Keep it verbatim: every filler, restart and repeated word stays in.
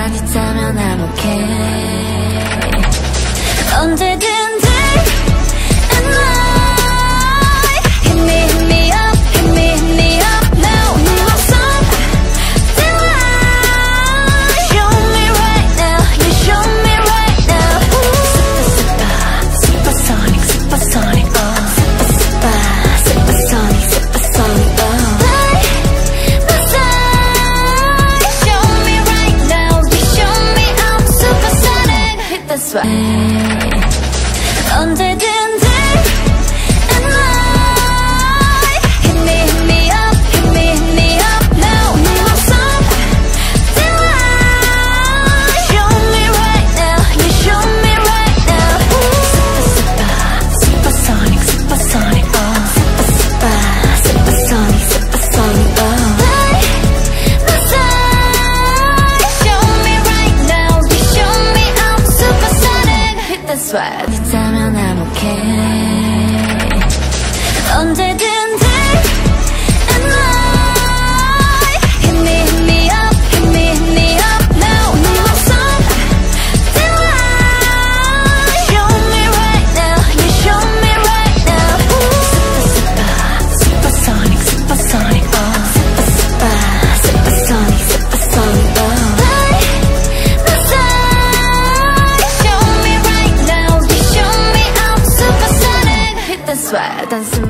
있다면 I'm okay. 언제든지 and lie. Hit me, hit me up, hit me, hit me up now. Need some delight. Show me right now, you show me right now. Super, super, supersonic, supersonic, oh. Super, super, supersonic, supersonic, oh. Light my side. Show me right now, you show me I'm supersonic. Hit the swag. 언제든지 and lie. Hit me, hit me up, hit me, hit me up now. Need some delight. Show me right now, you show me right now. Super, super, supersonic, supersonic, oh. Super, super, supersonic, supersonic, oh. Light my side. Show me right now, you show me I'm supersonic. Hit the swag. 있다면 I'm okay. 언제든지 and lie. Hit me, hit me up, hit me, hit me up now. Need some delight. Show me right now, you show me right now. Super, super, supersonic, supersonic, oh. Super, super, supersonic, supersonic, oh. Light my side. Show me right now, you show me I'm supersonic. Hit the swag, dance